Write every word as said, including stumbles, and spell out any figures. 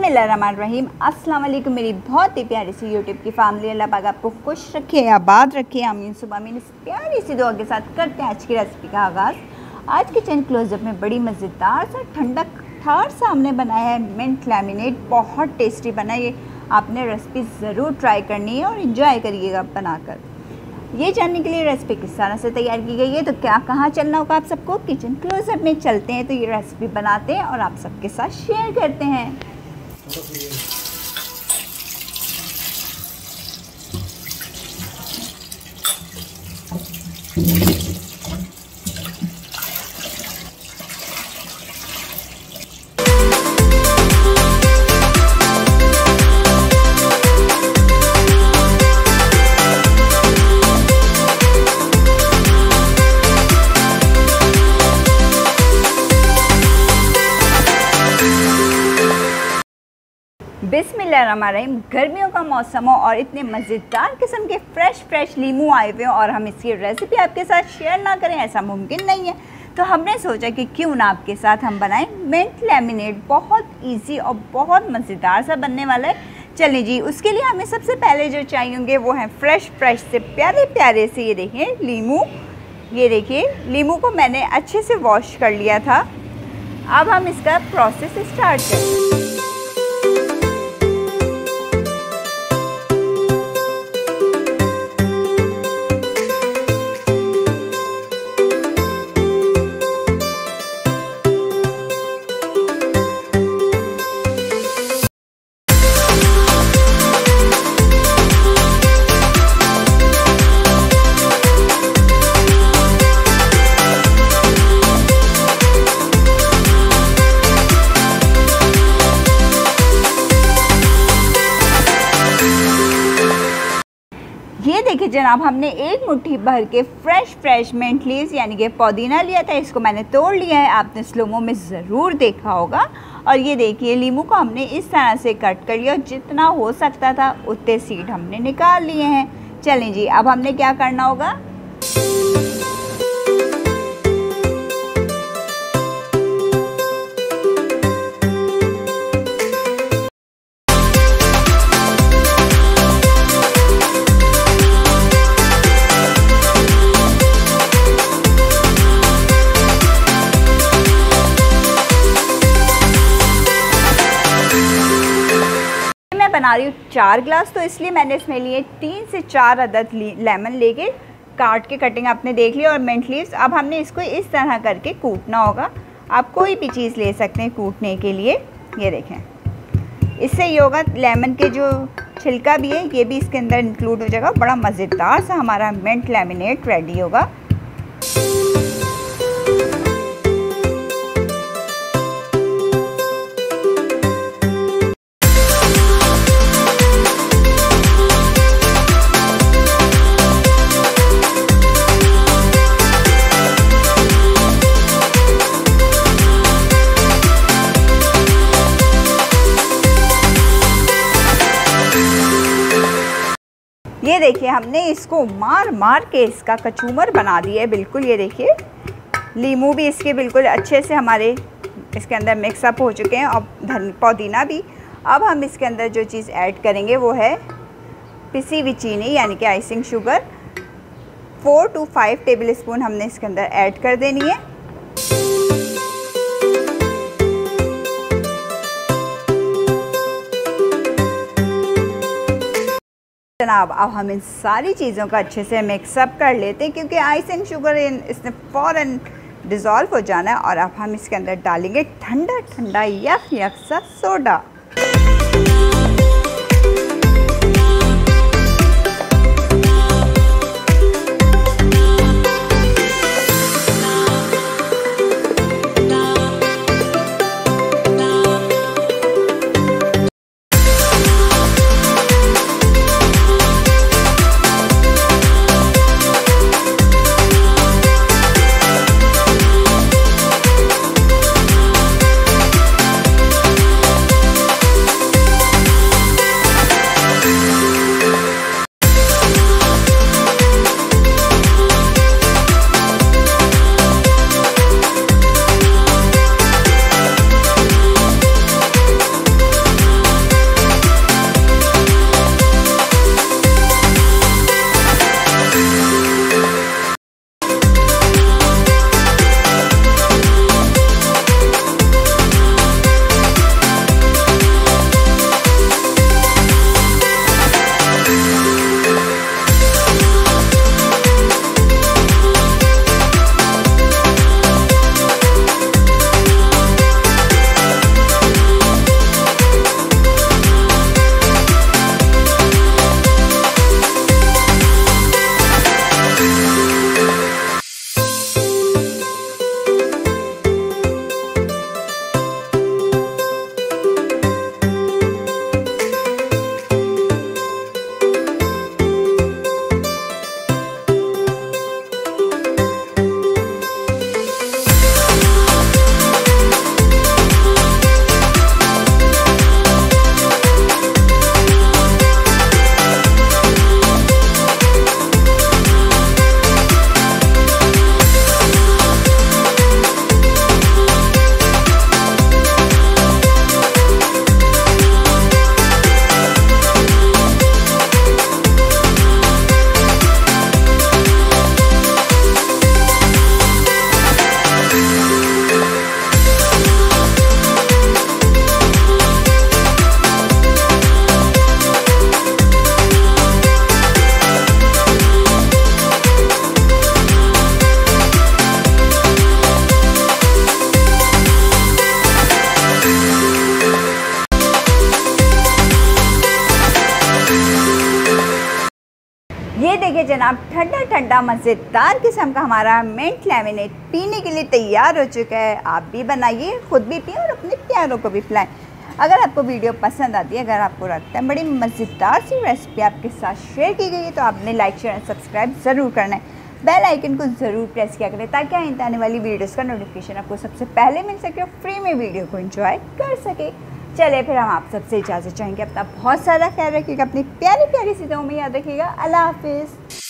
बिस्मिल्लाहिर्रहमानिर्रहीम। अस्सलाम वालेकुम मेरी बहुत ही प्यारी सी यूट्यूब की फैमिली। अल्लाह पाक आपको खुश रखे, आबाद रखे, आमीन सुबह आमीन। इस प्यारी सी दुआ के साथ करते हैं आज की रेसिपी का आगाज़। आज किचन क्लोजअप में बड़ी मज़ेदार सा ठंडा ठार सा हमने बनाया है मिंट लैमिनेट। बहुत टेस्टी बना। ये आपने रेसिपी ज़रूर ट्राई करनी है और इन्जॉय करिएगा बनाकर। ये जानने के लिए रेसिपी किस तरह से तैयार की गई है तो क्या कहाँ चलना होगा आप सबको, किचन क्लोजअप में चलते हैं। तो ये रेसिपी बनाते हैं और आप सबके साथ शेयर करते हैं। बिस्मिल्लाहिर्रहमानिर्रहीम। गर्मियों का मौसम हो और इतने मज़ेदार किस्म के फ़्रेश फ्रेश लीमू आए हुए और हम इसकी रेसिपी आपके साथ शेयर ना करें ऐसा मुमकिन नहीं है। तो हमने सोचा कि क्यों ना आपके साथ हम बनाएं मिंट लैमिनेट। बहुत इजी और बहुत मज़ेदार सा बनने वाला है। चलिए जी, उसके लिए हमें सबसे पहले जो चाहिए होंगे वो हैं फ़्रेश फ्रेश से प्यारे प्यारे से, ये देखिए लीमू। ये देखिए लीमू को मैंने अच्छे से वॉश कर लिया था। अब हम इसका प्रोसेस स्टार्ट करें। ये देखिए जनाब, हमने एक मुट्ठी भर के फ्रेश फ्रेश मिंट लीव्स यानी कि पुदीना लिया था। इसको मैंने तोड़ लिया है, आपने स्लोमो में ज़रूर देखा होगा। और ये देखिए लीमू को हमने इस तरह से कट कर लिया। जितना हो सकता था उतने सीड हमने निकाल लिए हैं। चलें जी, अब हमने क्या करना होगा, बना रही हूँ चार ग्लास, तो इसलिए मैंने इसमें लिए तीन से चार अदद लेमन लेके काट के कटिंग आपने देख ली और मिंट लीव्स। अब हमने इसको इस तरह करके कूटना होगा। आप कोई भी चीज़ ले सकते हैं कूटने के लिए। ये देखें, इससे ये होगा लेमन के जो छिलका भी है ये भी इसके अंदर इंक्लूड हो जाएगा। बड़ा मज़ेदार सा हमारा मिंट लैमिनेट रेडी होगा। ये देखिए हमने इसको मार मार के इसका कचूमर बना दिया है बिल्कुल। ये देखिए लीमू भी इसके बिल्कुल अच्छे से हमारे इसके अंदर मिक्सअप हो चुके हैं और धन पुदीना भी। अब हम इसके अंदर जो चीज़ ऐड करेंगे वो है पिसी हुई चीनी यानी कि icing sugar. Four to five tablespoon हमने इसके अंदर ऐड कर देनी है। जनाब अब हम इन सारी चीज़ों का अच्छे से मिक्सअप कर लेते हैं क्योंकि आइसिंग शुगर इन इसने फ़ौरन डिज़ोल्व हो जाना है। और अब हम इसके अंदर डालेंगे ठंडा ठंडा यख यख सा सोडा। जनाब, ठंडा ठंडा मज़ेदार किस्म का हमारा मिंट लेमनेड पीने के लिए तैयार हो चुका है। आप भी बनाइए, खुद भी पिए और अपने प्यारों को भी पिलाएं। अगर आपको वीडियो पसंद आती है, अगर आपको लगता है बड़ी मज़ेदार सी रेसिपी आपके साथ शेयर की गई है, तो आपने लाइक शेयर और सब्सक्राइब ज़रूर करना है। बेल आइकन को ज़रूर प्रेस किया करें ताकि आइंदा आने वाली वीडियोज़ का नोटिफिकेशन आपको सबसे पहले मिल सके और फ्री में वीडियो को एंजॉय कर सके। चलिए फिर हम आप सबसे इजाज़त चाहेंगे। अपना बहुत सारा ख्याल रखिएगा, अपनी प्यारी प्यारी सी दुआओं में याद रखिएगा। अल्लाह हाफिज़।